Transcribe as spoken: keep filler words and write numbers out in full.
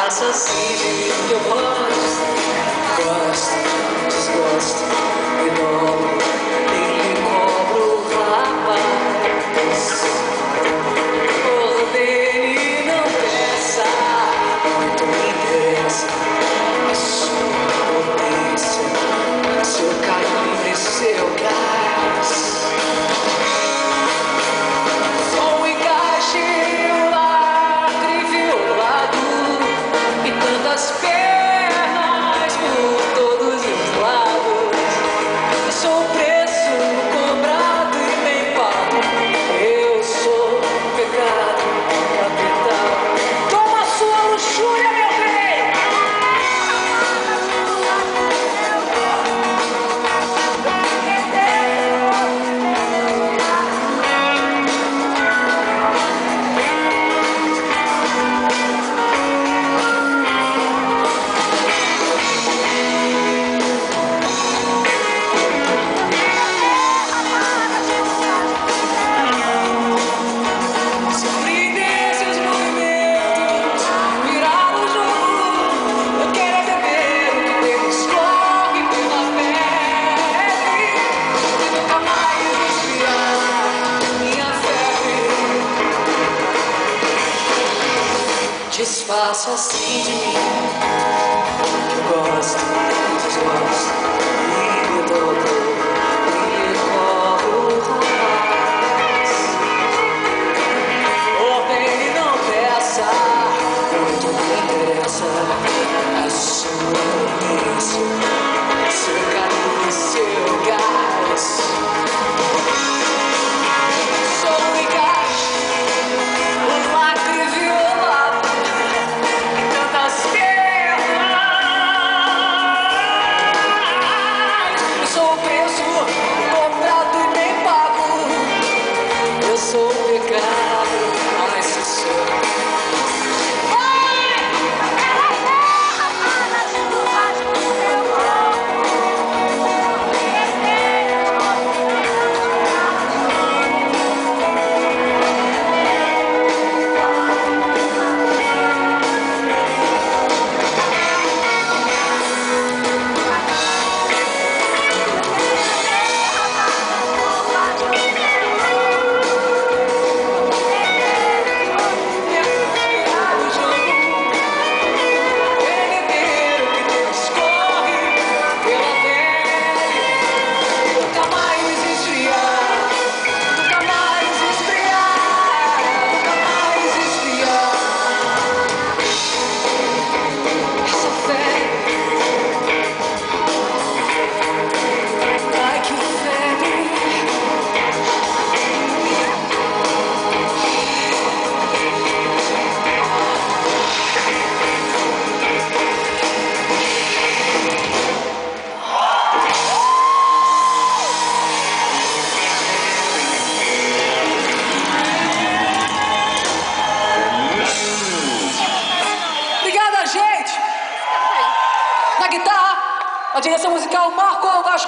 Disfarça assim de mim que eu gosto, gosto, desgosto, ignoro, nem me cobro, rapaz. Ordene, não peça, muito me interessa a sua potência, seu carinho e seu gás. Som encaixe, lacre violado e tantas pernas por todos os lados. Eu sou o preço cobrado e bem pago. Eu sou o pecado capital. Toma a sua luxúria, meu bem! Surpreender seus movimentos, virar o jogo. Eu quero é beber o que dele escorre pela pele e nunca mais esfriar minha febre. Desfaço assim de mim que eu gosto, desgosto e me dobro e me cobro, rapaz. Ordene, não peça, muito me interessa a sua potência, seu carinho e seu gás. Sou um encaixe, um lacre violado e tantas pernas. Eu sou o preço comprado e nem pago. Eu sou o pecado, mas eu sou. Obrigada, gente! Na guitarra, a direção musical Marco Vasco.